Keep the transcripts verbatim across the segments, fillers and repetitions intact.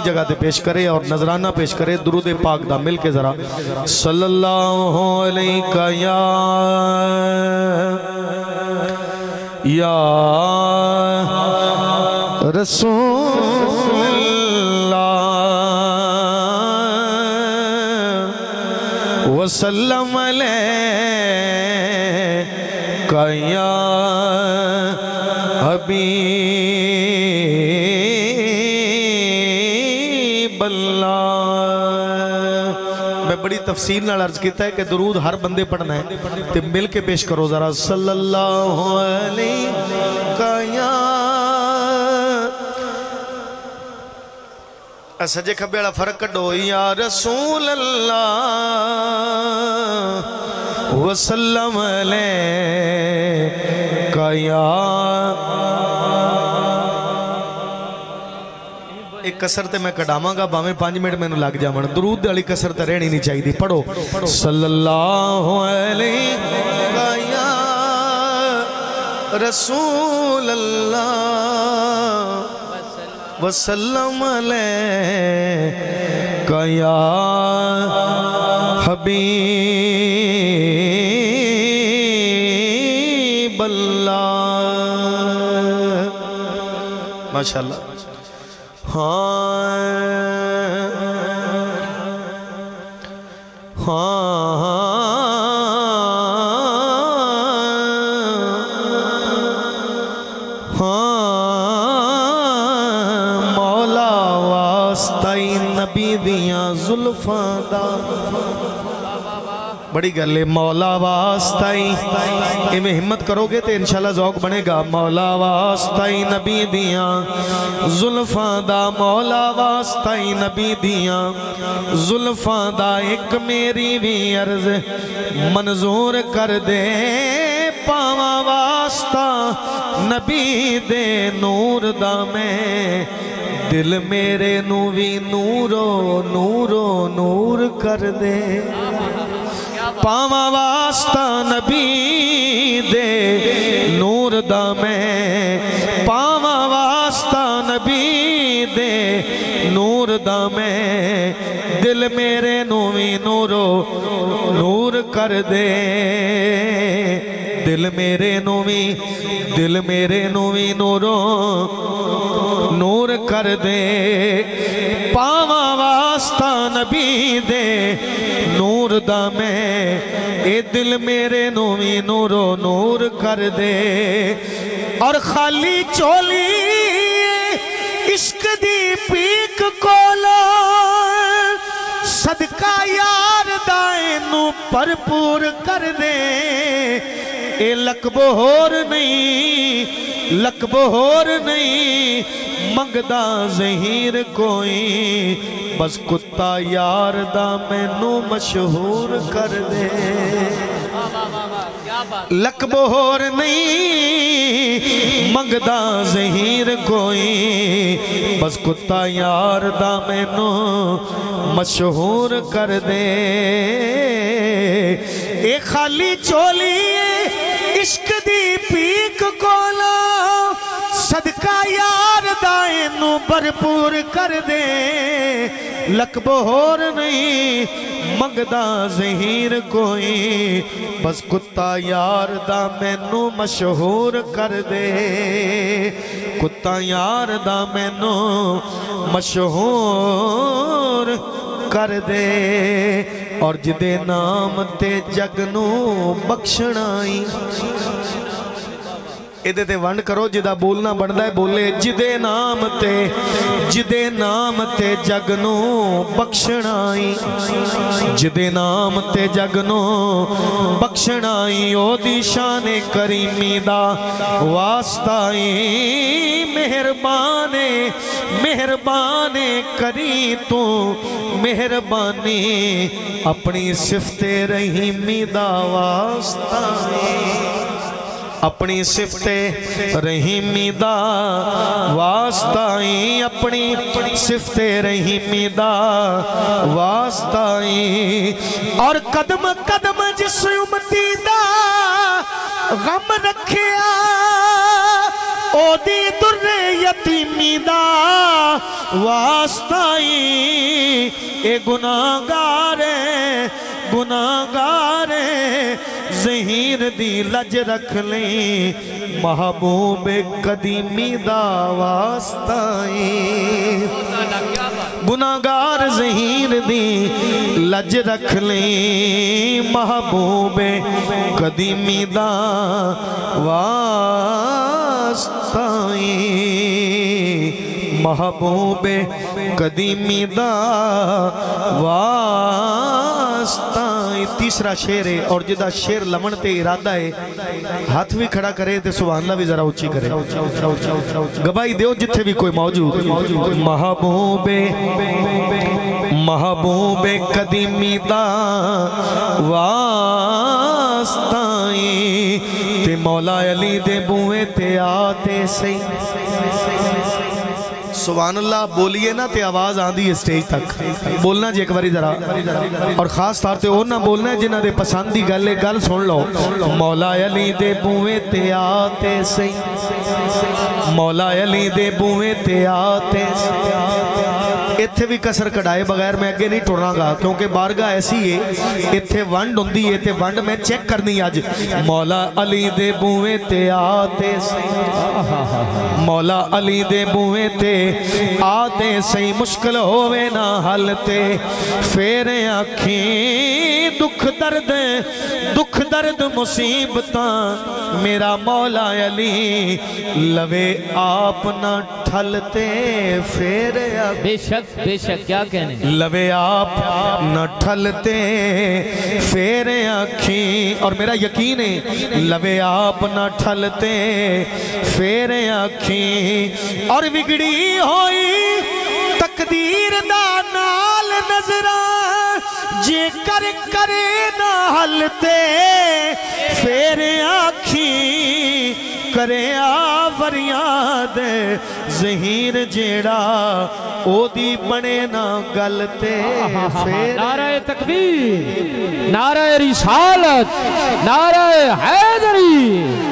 جگہ تے پیش کرے اور نظرانہ پیش کرے درود پاک دا مل کے ذرا صلی اللہ علیہ یا یا رسول اللہ وسلم علیہ یا حبیب اللہ۔ میں بڑی تفصیل نال عرض کیتا ہے کہ درود ہر بندے پڑھنا ہے تے مل کے پیش کرو ذرا صلی اللہ علیہ یا سجے کھبے والا فرق کڈو یا رسول اللہ وسلم علیہ یا ایک کسر تے میں کڈاواں گا باویں پانچ منٹ میں لگ جاون درود والی کسر تے رہنی نہیں چاہیے پڑھو صلی اللہ علیہ یا رسول اللہ وسلم علیہ یا حبیب اللہ۔ ماشاءاللہ ہاں ہاں نبی دیاں زلفاں دا بڑی گلے مولا واسطائی میں ہمت کرو گے تو انشاءاللہ ذوق بنے گا مولا واسطائی نبی دیاں زلفاں دا مولا واسطائی نبی دیاں زلفاں دا ایک میری بھی عرض منظور کر دے پاواں واسطہ نبی دے نور دا میں دل میرے نوی نورو نورو نور کر دے پاواں واسطہ نبی دے نور دا میں پاواں واسطہ نبی دے نور دا میں دل میرے نوی نورو نور کر دے دل میرے نوی دل میرے نوی نورو نور کر دے پاواں واسطہ نبی دے نور دا میں اے دل میرے نوی نورو نور کر دے اور خالی چولی عشق دی پیک کولا صدقہ یار دائیں نو پرپور کر دے اے لکبو ہور نہیں لکبو ہور نہیں منگدا ظہیر کوئی بس کتا یار دا میں نو مشہور کر دے لکبو ہور نہیں منگدا ظہیر کوئی بس کتا یار دا میں نو مشہور کر دے اے خالی چولی عشق دی پیک کولا صدقہ یار دائیں نو بھرپور کر دے لکبو ہور نہیں منگدا ظہیر کوئی بس کتا یار دا میں نو مشہور کر دے کتا یار دا میں نو مشہور کر دے اور جدے نام تے جگ نو بخشنائی ایدے تے ونڈ کرو جدہ بولنا بڑھدا ہے بولے جدے نام تے جدے نام تے جگنو بخشنائی جدے نام تے جگنو بخشنائی او دی شان کریمی دا واسطائی مہربانے مہربانے کری تو مہربانی اپنی صفت رحیمی دا واسطائی اپنی صفت رحیمی دا واسطائی اپنی صفت رحیمی دا واسطائی اور قدم قدم جس امتی دا غم رکھیا او دی در یتیم قدیمی دا واسطائی اے گناہگارے گناہگارے ظہیر دی لج رکھ لیں محبوب قدیمی دا واسطائی گناہگار ظہیر دی لج رکھ لیں محبوب قدیمی دا واسطائی محبوب قدیمی دا واسطائی تیسرا شعر ہے اور جدہ شعر لمن تے ارادہ ہے ہاتھ بھی کھڑا کرے تے سبحان اللہ بھی ذرا اچھی کرے گواہی دیو جتھے بھی کوئی موجود محبوب محبوب قدیمی دا واسطائی تے مولا علی دے بوئے تے آتے سی سبحان اللہ بولیے نا تے آواز آن دی اسٹیج تک بولنا جی ایک باری ذرا اور خاص طور تے اور نہ بولنا ہے جنہ دے پسندی گلے گل سن لو مولا علی دے بوئے تے آتے سی مولا علی دے بوئے تے آتے سی اتھے بھی کسر کڑائے بغیر میں اگے نہیں ٹورنا گا کیونکہ بارگاہ ایسی ہے اتھے ونڈ ہوندی ہے تے ونڈ میں چیک کرنی آج مولا علی دے بوئے تے آتے سی مولا علی دے بوئے تے آتے سی مشکل ہوئے نہ حل تے پھیرے آنکھیں دکھ درد دکھ درد مصیبتاں میرا مولا علی لوے آپ نہ ٹھلتے پھیرے آنکھیں بے شک بے شک کیا کہنے لوے آپ نہ ٹھلتے پھیرے آنکھیں اور میرا یقین ہے لوے آپ نہ ٹھلتے پھیرے آنکھیں اور بگڑی ہوئی تقدیر دا نال نظران جے کر کرے نہ حلتے پھیرے آنکھیں کرے آوریاں دے ظہیر جیڑا او دی بنے نہ گلتے نعرہ تکبیر نعرہ رسالت نعرہ حیدری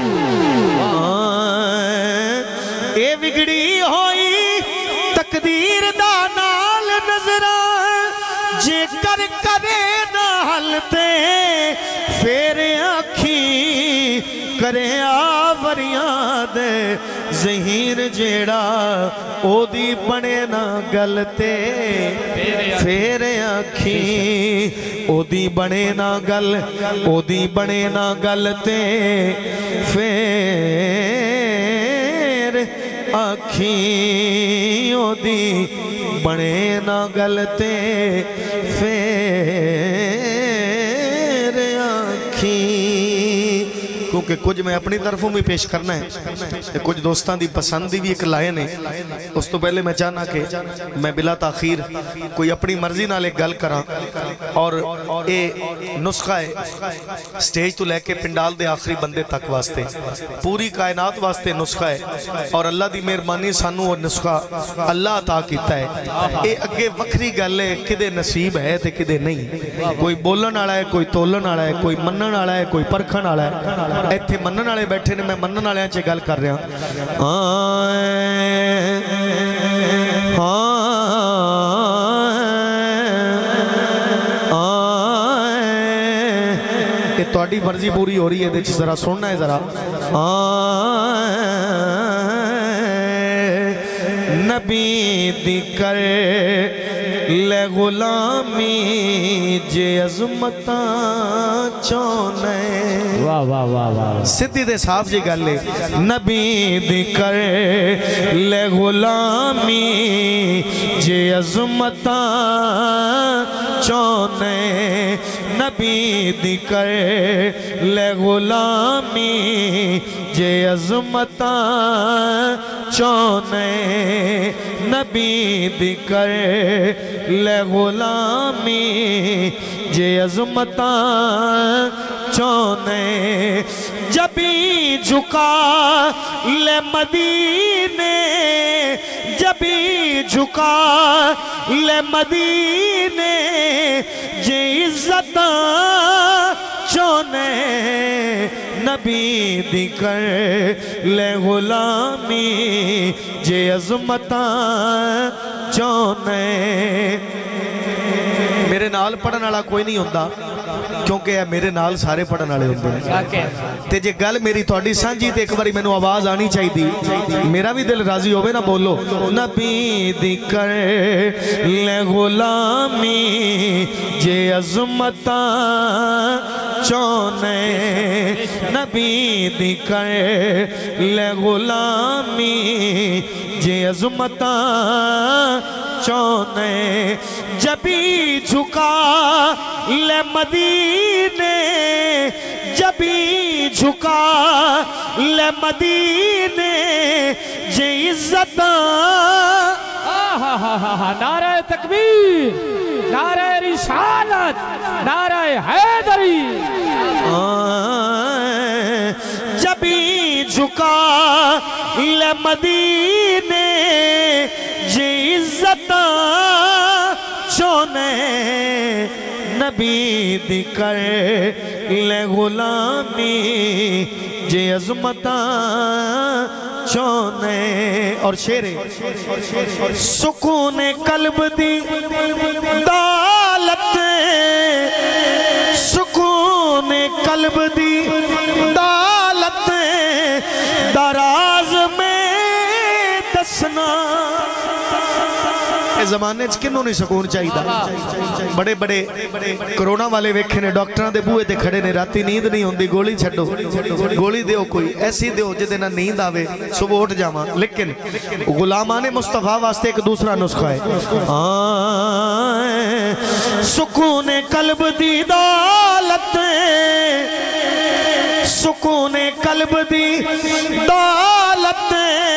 اے بگڑی ہوئی تقدیر دا نال نظران جے کر کرے نہ حلتے پھیرے آنکھیں کرے آوریاں دے ظہیر جیڑا او دی بنے نہ گلتے پھیرے آنکھیں او دی بنے نہ گل او دی بنے نہ گلتے پھیر آنکھیں او دی بنے نہ گلتے پھیر آنکھیں کیونکہ کچھ میں اپنی طرفوں میں پیش کرنا ہے کچھ دوستان دی پسندی بھی ایک لائن ہے اس تو پہلے میں چاہنا کہ میں بلا تاخیر کوئی اپنی مرضی نہ لے گل کرا اور اے نسخہ ہے سٹیج تو لے کے پنڈال دے آخری بندے تک واسطے پوری کائنات واسطے نسخہ ہے اور اللہ دی مہربانی سانو اور نسخہ اللہ عطا کیتا ہے اے اگے وکری گل ہے کدے نصیب ہے تے کدے نہیں کوئی بولن والا ہے کوئی تولن والا ہے کوئی منن والا ہے کوئی پرکھن والا ہے ایتھے منن والے بیٹھے نے میں منن والے چ گل کر رہا ہاں کہ تہاڈی مرضی پوری ہو رہی ہے تے ذرا سننا ہے ذرا نبی دی کرے لے غلامی جے عظمتاں چونے واہ واہ واہ واہ سدھی دے صاحب جی گل ہے نبی دی کرے لے غلامی جے عظمتاں چونے نبی دی کرے لے غلامی جے عظمتاں چونے نبی دی کرے لے غلامی جے عظمتاں چونے جبی جھکا لے مدینے جبی جھکا لے مدینے جے عزتاں چونے نبی دی کر لے غلامی جے عظمتاں چونے میرے نال پڑھن والا کوئی نہیں ہوندا کیونکہ ہے میرے نال سارے پڑھن والے ہوندے نے تے جے گل میری تہاڈی سانجھی تے ایک باری مینوں آواز آنی چاہیدی میرا بھی دل راضی ہوے نا بولو نبی دی کر لے غلامی جے عظمتاں چونے نبی دی کر لے غلامی جے عظمتاں چونے جبی جھکا لے مدینے جبی جھکا لے مدینے جے عزتاں نعرہ تکبیر نعرہ رسالت نعرہ حیدری جبی جھکا لے مدینے جے عزتاں چونے نبی دی کر لے غلامی جے عظمتاں چونے اور شیرے سکون قلب دی دالت سکون قلب دی دالت دراز میں دسنا اس زمانے کنوں نہیں سکون چاہیے بڑے بڑے کرونا والے ویکھے نے ڈاکٹران دے بوئے تے کھڑے نے راتی نیند نہیں ہوندی گولی چھڑو گولی دیو کوئی ایسی دیو جدے نہ نیند آوے صبح اٹھ جاواں لیکن غلامان مصطفیٰ واسطے ایک دوسرا نسخہ ہے سکون قلب دی دولت سکون قلب دی دولت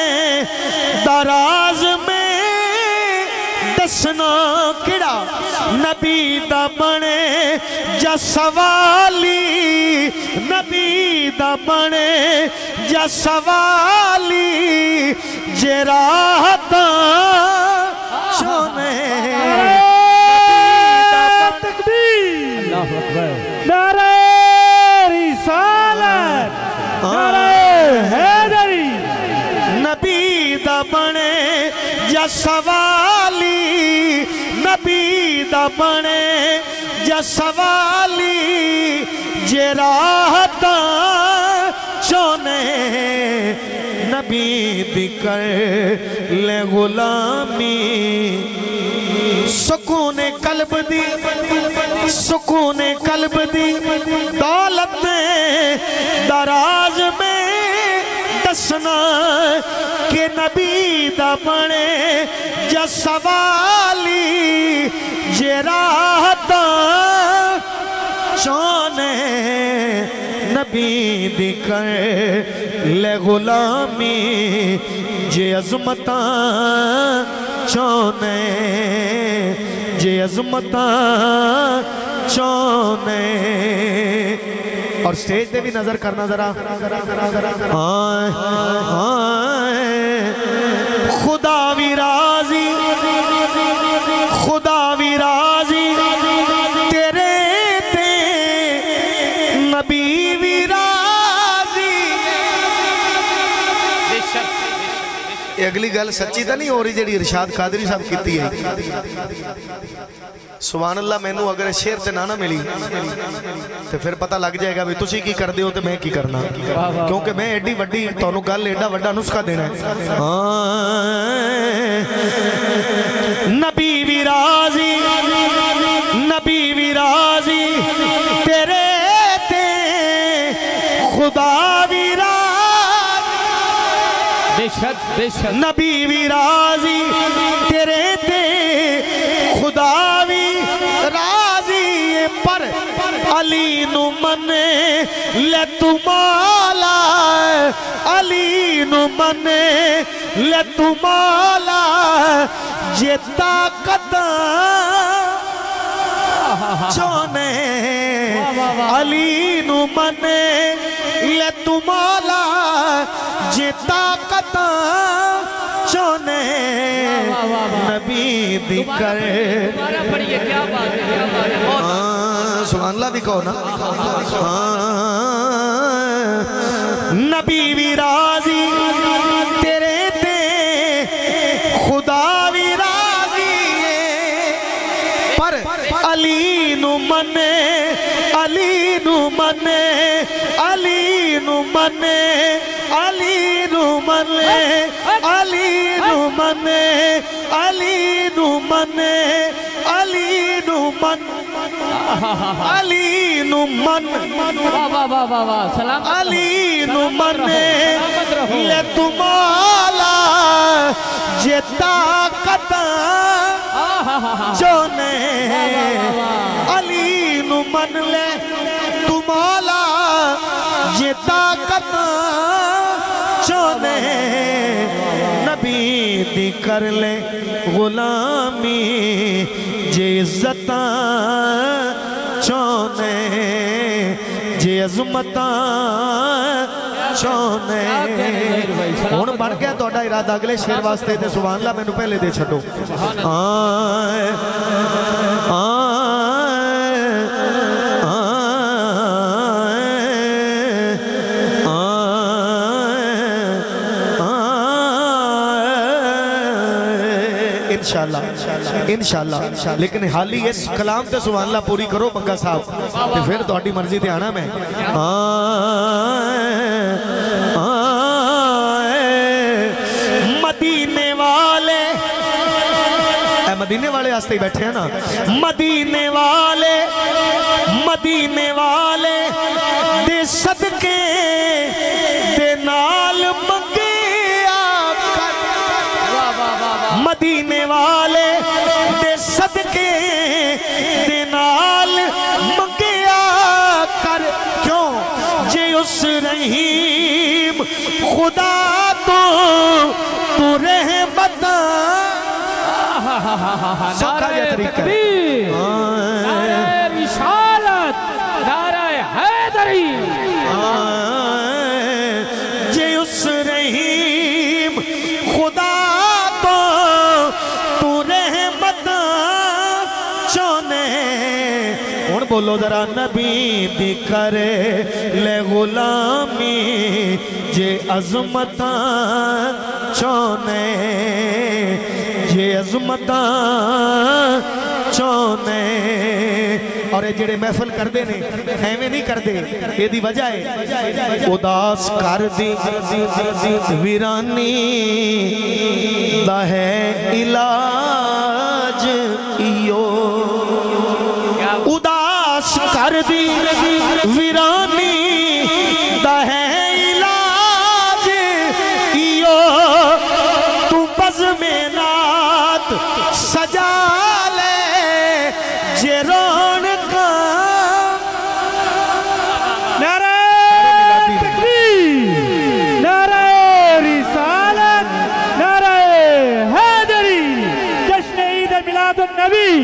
دراز میں دسنا کڑا نبی دا بنے جا سوالی نبی دا بنے جا سوالی جے راحتاں چونے تکبیر نعرہ رسالت نعرہ حیدری نبی دا بنے جا سوالی نبی دا بنے جا سوالی جے راحتاں چونے نبی دی کر لے غلامی سکون قلب دی سکون قلب دی دولت دراز میں دسنا کہ نبی دا بنے جا سوالی جے راحتاں چونے نبی دی کر لے غلامی جے عظمتاں چونے جے عظمتاں چونے اور سٹیج دے بھی نظر کرنا ذرا آئے آئے خدا بھی راضی خدا بھی راضی تیرے تے نبی بھی راضی یہ اگلی گل سچی تا نہیں ہو رہی جیڑی ارشاد قادری صاحب کیتی ہے سبحان اللہ میں نو اگر شیر تے نانا ملی تو پھر پتہ لگ جائے گا بھی تسی کی کر دیو تو میں کی کرنا کیونکہ میں ایڈی وڈی تونوں گل ایڈا وڈا نسخہ دینا ہے نبی بھی راضی نبی بھی راضی تیرے تے خدا بھی راضی بے شک بے شک نبی بھی راضی تیرے تے خدا بھی راضی پر علی نو منے لے تو مولا علی نو منے لے تو مولا جے طاقتاں چونے علی نو منے لے تو مولا جے طاقتاں چونے نبی دی کر سبحان اللہ بھی کہو نا نبی بھی راضی تیرے تے خدا بھی راضی پر علی نو منے علی نو منے علی نو منے علی نو منے علی نو منے علی نو منے علی نو من علی نو من واہ واہ واہ واہ واہ سلام علی نو منے لے تمالا جے طاقت چونے علی نو من لے تمالا جے طاقت چونے نبی دی کر لے غلامی جے عزتاں چونے جے عظمتاں چونے ہون بڑھ گیا توڑا ارادہ اگلے شیر واسطے تے سبحان اللہ میں نو پہلے دے چھڑو آئے آئے انشاءاللہ انشاءاللہ لیکن حالی اس کلام تے سبحان اللہ پوری کرو بنگا صاحب تے پھر توڑی مرضی تے آنا میں مدینے والے اے مدینے والے آستے ہی بیٹھے ہیں نا مدینے والے مدینے والے دے صدقے دے نال منگے مدینے والے دے صدقے دے نال منگیا کر کیوں جے اس رحیم خدا تو تو رحمت سکھا جا طریقہ نعرہ رسالت نعرہ حیدری جے اس رحیم خدا بولو ذرا نبی دی کرے لے غلامی جے عظمتاں چونے جے عظمتاں چونے اور یہ جڑے محفل کر دے نے ایویں نہیں کر دے یہ دی وجہ ہے اداس کر دی ویرانی دا ہے علاج ایو کر دی ویرانی دا ہے علاج ایو تو بزمینات سجا لے جے رونقاں نعرہ تکبیر نعرہ رسالت نعرہ حیدری جشن عید میلاد النبی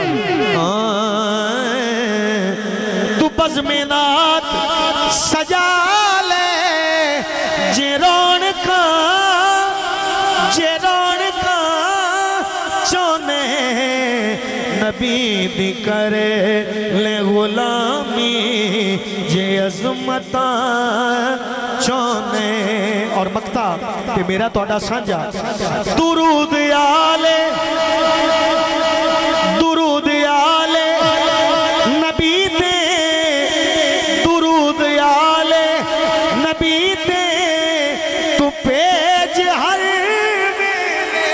بزمینات سجا لے جے رونقاں جے رونقاں چونے نبی دی کرے لے غلامی جے عظمتاں چونے اور مقطع کہ میرا توڑا سانجا درود آلے درود آلے نبی تے درود آلے نبی تے تو پیج ہر ویلے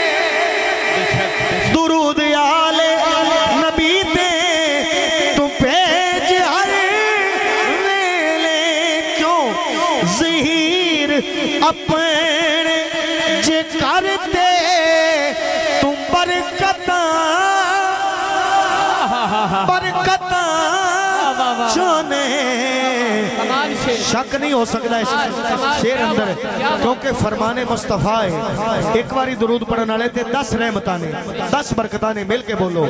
درود آلے نبی تے تو پیج ہر ویلے کیوں ظہیر اپنے جے کرتے تم برکتاں برکتاں چونے شک نہیں ہو سکتا ہے شیر اندر ہے کیونکہ فرمان مصطفیٰ ہے ایک باری درود پڑھنا لیتے دس رحمتانے دس برکتانے مل کے بولو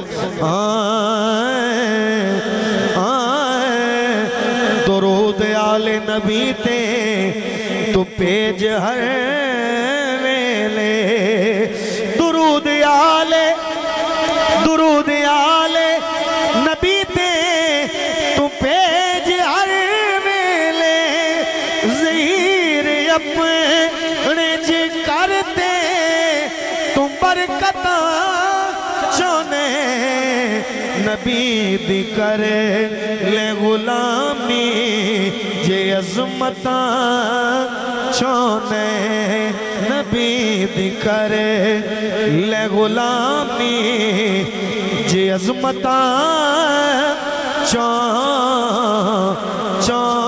درود آل نبی تے تو پیج ہر ویلے درود آل درود آل نبی تے تو پیج ہر ویلے نبی دی کرے لے غلامی جے عظمتاں چونے نبی دی کرے لے غلامی جے عظمتاں چون چون